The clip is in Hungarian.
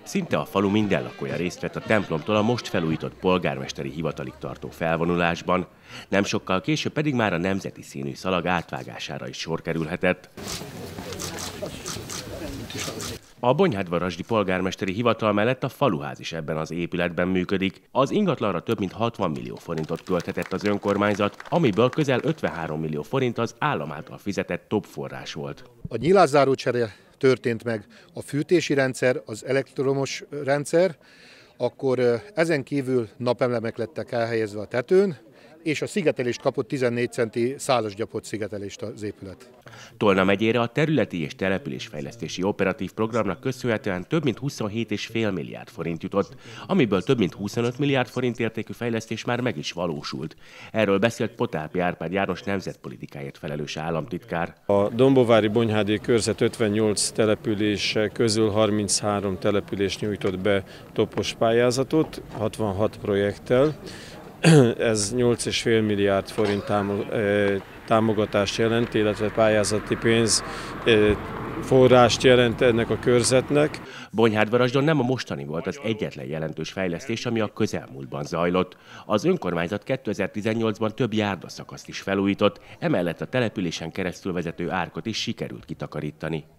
Szinte a falu minden lakója részt vett a templomtól a most felújított polgármesteri hivatalig tartó felvonulásban, nem sokkal később pedig már a nemzeti színű szalag átvágására is sor kerülhetett. A Bonyhádvarasdi polgármesteri hivatal mellett a faluház is ebben az épületben működik. Az ingatlanra több mint 60 millió forintot költhetett az önkormányzat, amiből közel 53 millió forint az állam által fizetett TOP forrás volt. A nyilászárócsere történt meg, a fűtési rendszer, az elektromos rendszer, akkor ezen kívül napelemek lettek elhelyezve a tetőn, és a szigetelést kapott 14 centi szálasgyapott szigetelést az épület. Tolna megyére a területi és településfejlesztési operatív programnak köszönhetően több mint 27,5 milliárd forint jutott, amiből több mint 25 milliárd forint értékű fejlesztés már meg is valósult. Erről beszélt Potápi Árpád János nemzetpolitikáért felelős államtitkár. A Dombovári-Bonyhádi körzet 58 települése közül 33 település nyújtott be topos pályázatot, 66 projekttel. Ez 8,5 milliárd forint támogatást jelent, illetve pályázati pénz forrást jelent ennek a körzetnek. Bonyhádvarasdon nem a mostani volt az egyetlen jelentős fejlesztés, ami a közelmúltban zajlott. Az önkormányzat 2018-ban több járdaszakaszt is felújított, emellett a településen keresztül vezető árkot is sikerült kitakarítani.